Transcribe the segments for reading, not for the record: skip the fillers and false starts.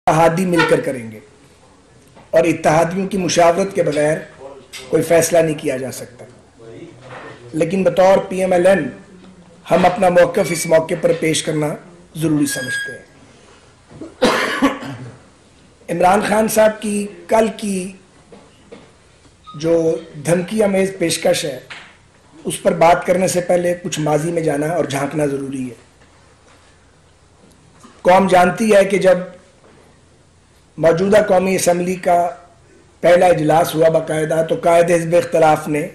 इत्तेहादी मिलकर करेंगे और इत्तेहादियों की मुशावरत के बगैर कोई फैसला नहीं किया जा सकता। लेकिन बतौर PMLN हम अपना मौक़िफ़ इस मौके पर पेश करना ज़रूरी समझते हैं। इमरान खान साहब की कल की जो धमकी अमेज़ पेशकश है उस पर बात करने से पहले कुछ माजी में जाना और झांकना ज़रूरी है। कौम जानती है कि जब मौजूदा कौमी असम्बली का पहला इजलास हुआ बाकायदा, तो कायदे हिज़्ब इख्तिलाफ ने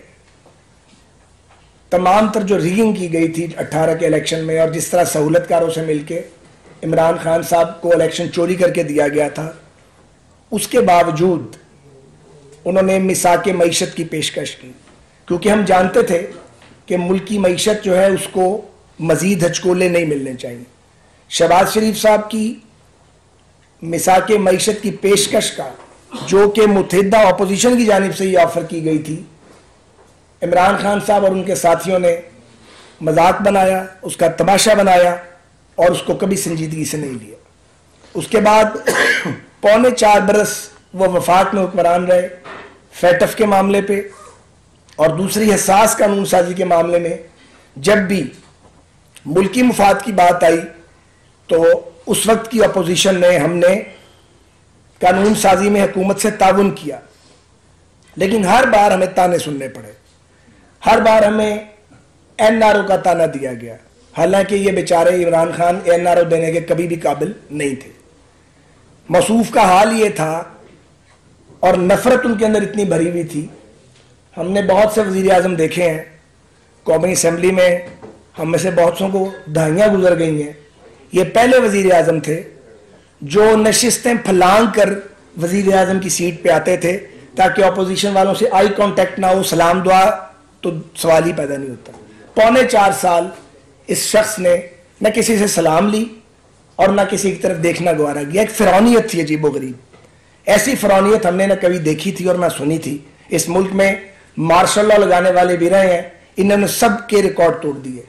तमाम तर जो रिगिंग की गई थी 18 के इलेक्शन में और जिस तरह सहूलतकारों से मिलके इमरान खान साहब को इलेक्शन चोरी करके दिया गया था, उसके बावजूद उन्होंने मिसाके मईशत की पेशकश की, क्योंकि हम जानते थे कि मुल्क की मईशत जो है उसको मज़ीद हचकोले नहीं मिलने चाहिए। शहबाज शरीफ साहब की मिसाके मईशत की पेशकश का, जो कि मुत्तहिदा अपोजिशन की जानिब से ये ऑफ़र की गई थी, इमरान खान साहब और उनके साथियों ने मजाक बनाया, उसका तमाशा बनाया और उसको कभी संजीदगी से नहीं लिया। उसके बाद पौने 4 बरस वो वफाक में हुक्मरान रहे, फैटफ के मामले पे और दूसरी हसास कानून साजी के मामले में। जब भी मुल्की मुफाद की बात आई तो उस वक्त की अपोजिशन ने, हमने कानून साजी में हुकूमत से ताउन किया, लेकिन हर बार हमें ताने सुनने पड़े, हर बार हमें NRO का ताना दिया गया, हालांकि ये बेचारे इमरान खान NRO देने के कभी भी काबिल नहीं थे। मौसूफ का हाल ये था और नफरत उनके अंदर इतनी भरी हुई थी। हमने बहुत से वज़ीर आज़म देखे हैं कौमी असम्बली में, हम में से बहुत सौ को दहाइयाँ गुजर गई हैं। ये पहले वज़ीर आज़म थे जो नशिस्तें फलांग कर वज़ीर आज़म की सीट पे आते थे ताकि अपोजिशन वालों से आई कांटेक्ट ना हो, सलाम दुआ तो सवाल ही पैदा नहीं होता। पौने 4 साल इस शख्स ने न किसी से सलाम ली और न किसी की तरफ देखना गवारा किया। एक फ़िरौनियत थी अजीब व गरीब, ऐसी फ़िरौनियत हमने न कभी देखी थी और ना सुनी थी। इस मुल्क में मार्शल लॉ लगाने वाले भी रहे हैं, इन्होंने सब के रिकॉर्ड तोड़ दिए।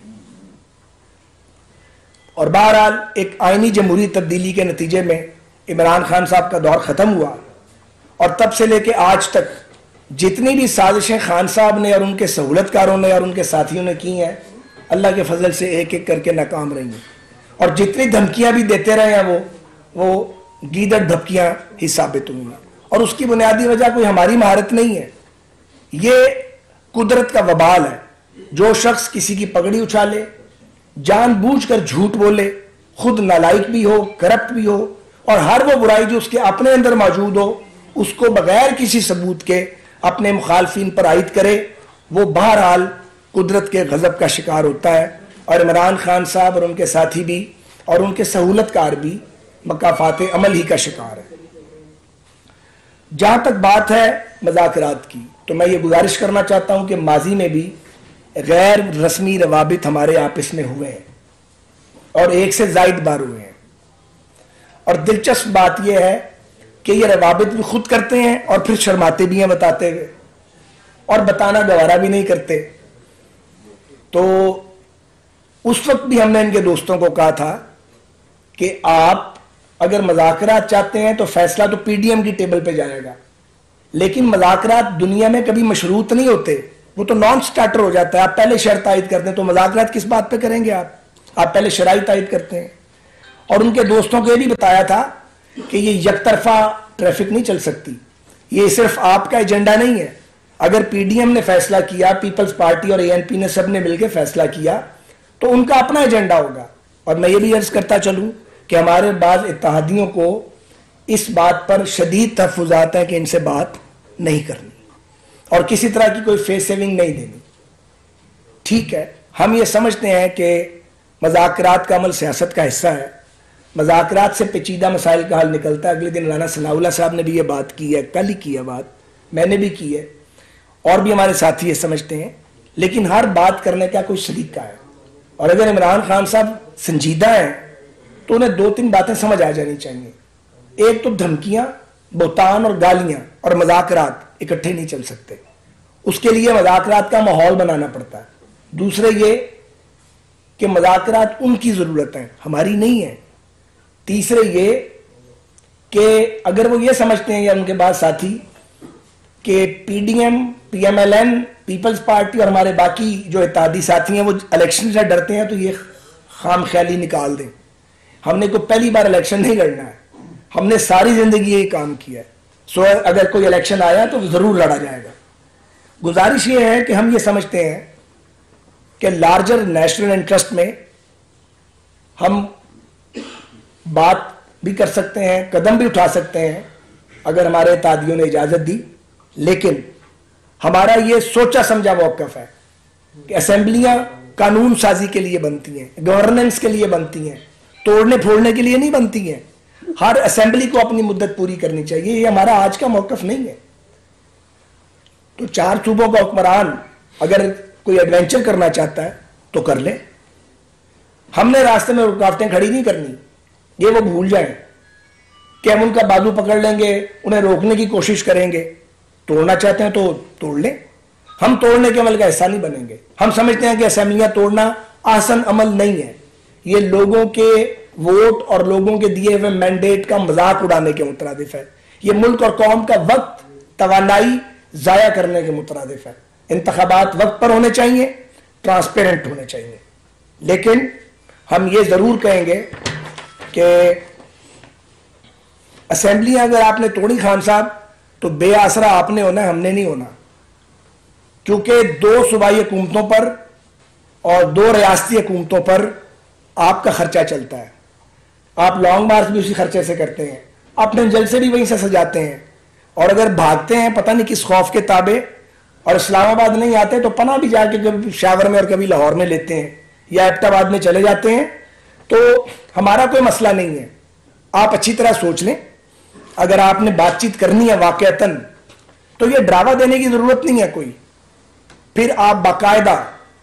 और बहरहाल एक आईनी जमहूरी तब्दीली के नतीजे में इमरान खान साहब का दौर ख़त्म हुआ और तब से लेके आज तक जितनी भी साजिशें खान साहब ने और उनके सहूलतकारों ने और उनके साथियों ने की हैं, अल्लाह के फजल से एक एक करके नाकाम रही हैं। और जितनी धमकियां भी देते रहे हैं वो गीदड़ धमकियां ही साबित हुई हैं। और उसकी बुनियादी वजह कोई हमारी महारत नहीं है, ये कुदरत का वबाल है। जो शख्स किसी की पगड़ी उछाले, जानबूझकर झूठ बोले, खुद नालायक भी हो, करप्ट भी हो और हर वो बुराई जो उसके अपने अंदर मौजूद हो उसको बगैर किसी सबूत के अपने मुखालफिन पर आयद करे, वो बहरहाल कुदरत के गज़ब का शिकार होता है। और इमरान खान साहब और उनके साथी भी और उनके सहूलतकार भी मकाफात अमल ही का शिकार है। जहाँ तक बात है मज़ाकरात की, तो मैं ये गुजारिश करना चाहता हूँ कि माजी में भी गैर रस्मी रवाबित हमारे आपस में हुए हैं और एक से ज़ायद बार हुए हैं। और दिलचस्प बात यह है कि ये रवाबित भी खुद करते हैं और फिर शर्माते भी हैं बताते हुए, और बताना गवारा भी नहीं करते। तो उस वक्त भी हमने इनके दोस्तों को कहा था कि आप अगर मज़ाकरात चाहते हैं तो फैसला तो PDM की टेबल पे जाएगा, लेकिन मज़ाकरात दुनिया में कभी मशरूत नहीं होते, वो तो नॉन स्टार्टर हो जाता है। आप पहले शर्त आयद करते हैं तो मज़ाकरात किस बात पे करेंगे आप पहले शराइत आयद करते हैं। और उनके दोस्तों को ये भी बताया था कि ये यकतरफा ट्रैफिक नहीं चल सकती, ये सिर्फ आपका एजेंडा नहीं है। अगर PDM ने फैसला किया, पीपल्स पार्टी और ANP ने सब ने मिलकर फैसला किया, तो उनका अपना एजेंडा होगा। और मैं ये भी अर्ज करता चलूँ कि हमारे बाद इत्तेहादियों को इस बात पर शदीद तहफ़्फ़ुज़ात हैं कि इनसे बात नहीं करनी और किसी तरह की कोई फेस सेविंग नहीं देनी। ठीक है, हम ये समझते हैं कि मज़ाकरात का अमल सियासत का हिस्सा है, मज़ाकरात से पेचीदा मसाइल का हल निकलता है। अगले दिन राना सनाउल्लाह साहब ने भी ये बात की है, कल ही की है बात, मैंने भी की है और भी हमारे साथी ये समझते हैं। लेकिन हर बात करने का कोई सलीका है, और अगर इमरान खान साहब संजीदा हैं तो उन्हें 2-3 बातें समझ आ जानी चाहिए। एक तो धमकियां, बोतान और गालियां और मज़ाकरात इकट्ठे नहीं चल सकते, उसके लिए मज़ाकरात का माहौल बनाना पड़ता है। दूसरे ये कि मज़ाकरात उनकी ज़रूरत है, हमारी नहीं है। तीसरे ये कि अगर वो ये समझते हैं या उनके बाद साथी कि पीडीएम, पीएमएलएन, पीपल्स पार्टी और हमारे बाकी जो इत्तेहादी साथी हैं वो इलेक्शन से डरते हैं, तो ये खाम ख्याली निकाल दें। हमने कोई पहली बार इलेक्शन नहीं लड़ना है, हमने सारी जिंदगी यही काम किया है। सो अगर कोई इलेक्शन आया तो जरूर लड़ा जाएगा। गुजारिश ये है कि हम ये समझते हैं कि लार्जर नेशनल इंटरेस्ट में हम बात भी कर सकते हैं, कदम भी उठा सकते हैं अगर हमारे इत्तेहादियों ने इजाजत दी, लेकिन हमारा ये सोचा समझा मौकफ है कि असेंबलियां कानून साजी के लिए बनती हैं, गवर्नेंस के लिए बनती हैं, तोड़ने फोड़ने के लिए नहीं बनती हैं। हर असेंबली को अपनी मुद्दत पूरी करनी चाहिए, ये हमारा आज का मौकफ नहीं है। तो 4 सूबों का हुक्मरान अगर कोई एडवेंचर करना चाहता है तो कर ले, हमने रास्ते में रुकावटें खड़ी नहीं करनी। ये वो भूल जाएं कि हम उनका बाजू पकड़ लेंगे, उन्हें रोकने की कोशिश करेंगे। तोड़ना चाहते हैं तो तोड़ लें, हम तोड़ने के अमल का हिस्सा नहीं बनेंगे। हम समझते हैं कि असेंबलियां तोड़ना आसान अमल नहीं है, ये लोगों के वोट और लोगों के दिए हुए मैंडेट का मजाक उड़ाने के मुतरादिफ है। ये मुल्क और कौम का वक्त, तवानाई जाया करने के मुतरादिफ है। इंतखाबात वक्त पर होने चाहिए, ट्रांसपेरेंट होने चाहिए, लेकिन हम ये जरूर कहेंगे कि असेंबलियां अगर आपने तोड़ी खान साहब तो बेआसरा आपने होना है, हमने नहीं होना। क्योंकि 2 सूबाई हुकूमतों पर और 2 रियासती हुकूमतों पर आपका खर्चा चलता है। आप लॉन्ग मार्च भी उसी खर्चे से करते हैं, अपने जलसे भी वहीं से सजाते हैं, और अगर भागते हैं पता नहीं किस खौफ के ताबे और इस्लामाबाद नहीं आते तो पना भी जाके कभी शावर में और कभी लाहौर में लेते हैं या एबटाबाद में चले जाते हैं। तो हमारा कोई मसला नहीं है। आप अच्छी तरह सोच लें, अगर आपने बातचीत करनी है वाकयातन तो ये ड्रावा देने की जरूरत नहीं है कोई। फिर आप बाकायदा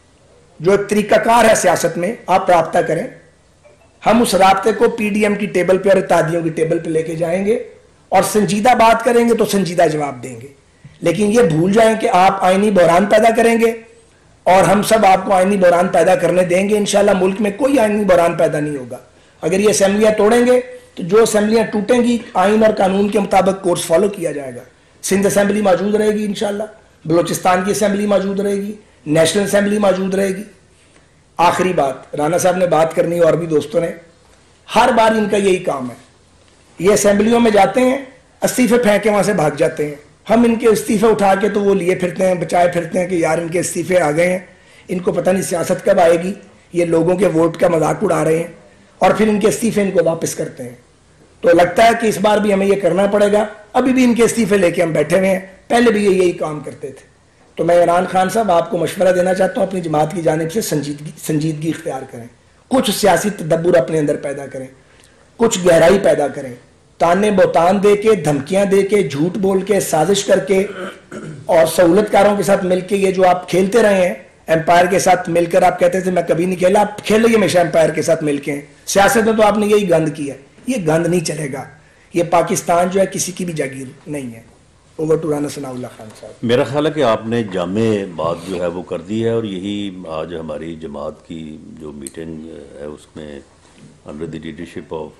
जो एक तरीकाकार है सियासत में आप राब्ता करें, हम उस राब्ते को पीडीएम की टेबल पे और इत्तेहादियों की टेबल पे लेके जाएंगे और संजीदा बात करेंगे तो संजीदा जवाब देंगे। लेकिन ये भूल जाएं कि आप आईनी बहरान पैदा करेंगे और हम सब आपको आईनी बहरान पैदा करने देंगे। इंशाल्लाह मुल्क में कोई आईनी बहरान पैदा नहीं होगा। अगर ये असेंबलियां तोड़ेंगे तो जो असेंबलियां टूटेंगी आइन और कानून के मुताबिक कोर्स फॉलो किया जाएगा। सिंध असेंबली मौजूद रहेगी इंशाल्लाह, बलोचिस्तान की असेंबली मौजूद रहेगी, नेशनल असेंबली मौजूद रहेगी। आखिरी बात, राना साहब ने बात करनी और भी दोस्तों ने, हर बार इनका यही काम है, ये असेंबलियों में जाते हैं, इस्तीफे फेंक के वहां से भाग जाते हैं। हम इनके इस्तीफे उठा के तो वो लिए फिरते हैं, बचाए फिरते हैं कि यार इनके इस्तीफे आ गए हैं, इनको पता नहीं सियासत कब आएगी, ये लोगों के वोट का मजाक उड़ा रहे हैं, और फिर इनके इस्तीफे इनको वापस करते हैं। तो लगता है कि इस बार भी हमें ये करना पड़ेगा। अभी भी इनके इस्तीफे लेके हम बैठे हुए हैं, पहले भी ये यही काम करते थे। तो मैं इमरान खान साहब आपको मशवरा देना चाहता हूँ, अपनी जमात की जानिब से संजीदगी इख्तियार करें, कुछ सियासी तदब्बुर अपने अंदर पैदा करें, कुछ गहराई पैदा करें। ताने बोतान दे के, धमकियां दे के, झूठ बोल के, साजिश करके और सहूलतकारों के साथ मिलकर ये जो आप खेलते रहे हैं, एम्पायर के साथ मिलकर आप कहते थे मैं कभी नहीं खेला, आप खेले हमेशा एम्पायर के साथ मिलकर। सियासत में तो आपने यही गंद किया, ये गंद नहीं चलेगा। ये पाकिस्तान जो है किसी की भी जागीर नहीं है। ओवर टू राना सनाउल्लाह खान साहब। मेरा ख्याल है कि आपने जामे बात जो है वो कर दी है, और यही आज हमारी जमात की जो मीटिंग है उसमें अंडर द लीडरशिप ऑफ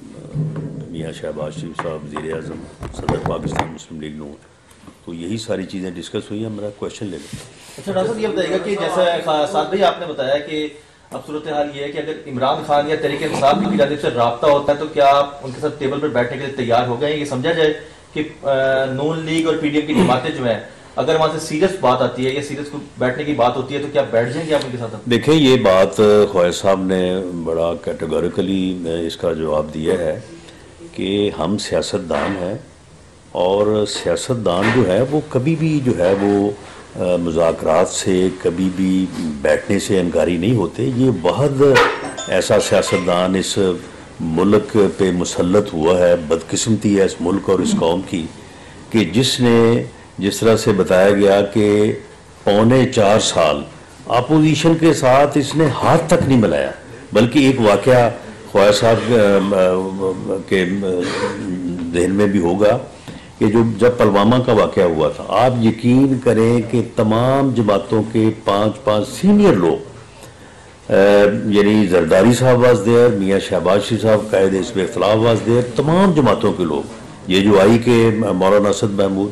मियाँ शहबाज शरीफ साहब वज़ीर आज़म, सदर पाकिस्तान मुस्लिम लीग नून, तो यही सारी चीज़ें डिस्कस हुई हैं। मेरा क्वेश्चन ले लें। अच्छा डॉक्टर साहब, ये बताइएगा कि जैसा साद भाई आपने बताया कि अब सूरत हाल ये है कि अगर इमरान खान या तहरीक इंसाफ की जानिब से राब्ता होता है तो क्या आप उनके साथ टेबल पर बैठने के लिए तैयार हो गए? ये समझा जाए कि नून लीग और पीडीएम की जमातें जो हैं, अगर वहाँ से सीरियस बात आती है या सीरियस बैठने की बात होती है तो क्या बैठ जाएंगे आप उनके साथ? देखें, ये बात ख्वाजा साहब ने बड़ा कैटेगोरिकली इसका जवाब दिया है कि हम सियासतदान हैं, और सियासतदान जो है वो कभी भी जो है वो मुज़ाकरात से, कभी भी बैठने से इनकारी नहीं होते। ये बहुत ऐसा सियासतदान इस मुल्क पे मुसल्लत हुआ है, बदकिस्मती है इस मुल्क और इस कौम की, कि जिसने जिस तरह से बताया गया कि 3.25 साल अपोजिशन के साथ इसने हाथ तक नहीं मिलाया। बल्कि एक वाक़या ख्वाजा साहब के जहन में भी होगा कि जब पुलवामा का वाक़या हुआ था, आप यकीन करें कि तमाम जमातों के 5-5 सीनियर लोग यानी जरदारी साहब वाज देयर, मियाँ शहबाज शरीफ साहब कायद हिज़्ब इख्तिलाफ वाज देयर, तमाम जमातों के लोग, ये जो आई के मौलाना असद महमूद,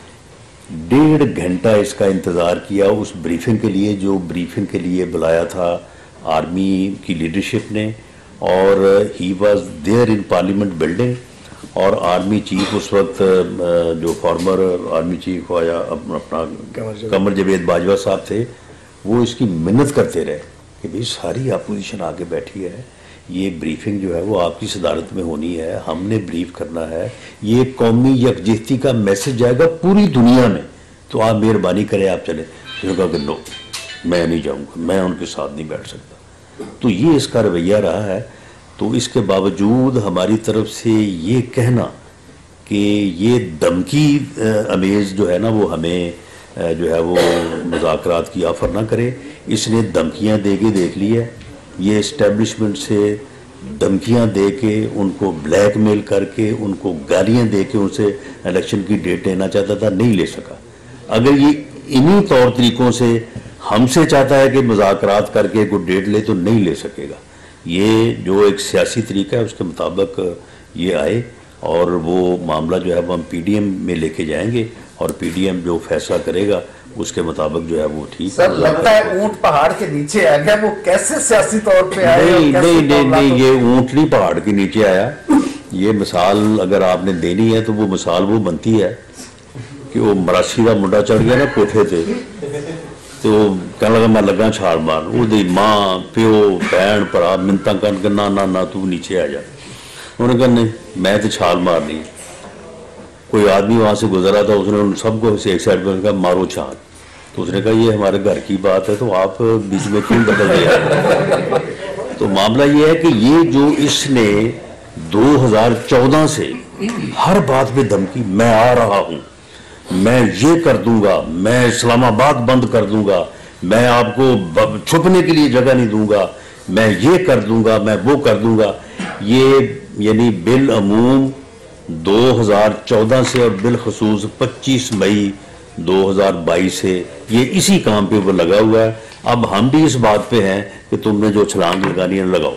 1.5 घंटा इसका इंतज़ार किया उस ब्रीफिंग के लिए जो ब्रीफिंग के लिए बुलाया था आर्मी की लीडरशिप ने, और ही was there in parliament building. और आर्मी चीफ उस वक्त जो फॉर्मर आर्मी चीफ आया अपना कमर जवेद बाजवा साहब थे, वो इसकी मिन्नत करते रहे कि भाई सारी अपोजिशन आगे बैठी है, ये ब्रीफिंग जो है वो आपकी सदारत में होनी है, हमने ब्रीफ करना है, ये कौमी यकजहती का मैसेज जाएगा पूरी दुनिया में, तो आप मेहरबानी करें आप चले। उसने कहा कि नो, मैं नहीं जाऊँगा, मैं उनके साथ नहीं बैठ सकता। तो ये इसका रवैया रहा है। तो इसके बावजूद हमारी तरफ से ये कहना कि ये धमकी अमेज़ जो है ना वो हमें जो है वो मुज़ाकरात की ऑफ़र ना करे, इसने धमकियाँ दे के देख ली है। ये इस्टेब्लिशमेंट से धमकियाँ दे के, उनको ब्लैकमेल करके, उनको गालियाँ दे के उनसे इलेक्शन की डेट लेना चाहता था, नहीं ले सका। अगर ये इन्हीं तौर तरीक़ों से हमसे चाहता है कि मुज़ाकरात करके कोई डेट ले, तो नहीं ले सकेगा। ये जो एक सियासी तरीका है उसके मुताबिक ये आए, और वो मामला जो है वो हम PDM में लेके जाएंगे, और PDM जो फैसला करेगा उसके मुताबिक जो है वो ठीक। सर लगता है ऊंट पहाड़ के नीचे आ गया, वो कैसे सियासी तौर पे आया? नहीं, ये ऊंट नहीं पहाड़ के नीचे आया। ये मिसाल अगर आपने देनी है तो वो मिसाल वो बनती है कि वो मरासी का मुंडा चढ़ गया ना कोठे से, तो कहने लगा मैं लगा छाल मार, वो माँ प्यो भैन भरा मिन्नतां कर ना ना ना तू नीचे आ जा। उन्होंने कहा नहीं मैं तो छाल मारनी। कोई आदमी वहाँ से गुजरा था, उसने उन सबको एक साइड पर कहा मारो छाल। तो उसने कहा ये हमारे घर की बात है, तो आप बीच में क्यों बदल दिया? तो मामला ये है कि ये जो इसने 2014 से हर बात पे धमकी, मैं आ रहा हूँ, मैं ये कर दूंगा, मैं इस्लामाबाद बंद कर दूंगा, मैं आपको छुपने के लिए जगह नहीं दूंगा, मैं ये कर दूंगा, मैं वो कर दूंगा, ये यानी बिल अमूम 2014 से और बिलखसूस 25 मई 2022 से ये इसी काम पे वो लगा हुआ है। अब हम भी इस बात पे हैं कि तुमने जो छलांग लगानी है लगाओ।